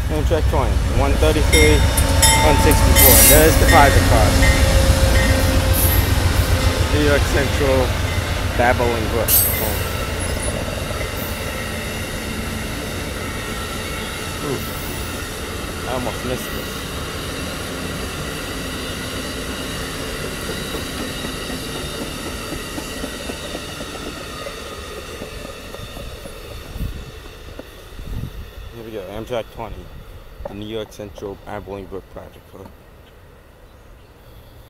Amtrak 20, 133, 164. And there's the private car. New York Central Babbling Brook. Ooh, I almost missed this. Here we go, Amtrak 20, the New York Central Babbling Brook project.